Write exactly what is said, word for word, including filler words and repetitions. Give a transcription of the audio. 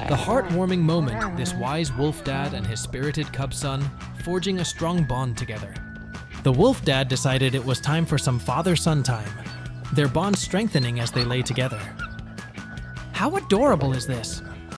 The heartwarming moment, this wise wolf dad and his spirited cub son forging a strong bond together. The wolf dad decided it was time for some father-son time, their bond strengthening as they lay together. How adorable is this?